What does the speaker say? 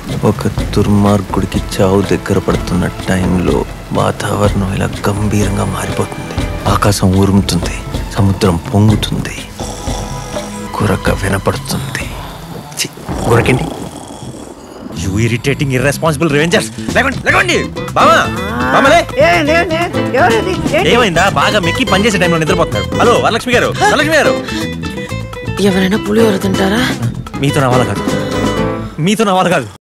ఒక దుర్మార్గుడికి చావు దగ్గర పడుతున్న టైంలో వాతావరణం ఇలా గంభీరంగా మారిపోతుంది. ఆకాశం ఉరుముతుంది, సముద్రం పొంగుతుంది, గురక వినపడుతుంది. గురకండి. You irritating irresponsible revengers. లేకండి బావా, బామలే. ఏమైందా? బాగా మెక్కి పనిచేసే టైంలో నిద్రపోతున్నారు. హలో వరలక్ష్మి గారు, వరలక్ష్మి గారు. ఎవరైనా పులిహోర తింటారా? మీతో నా వాళ్ళ కాదు.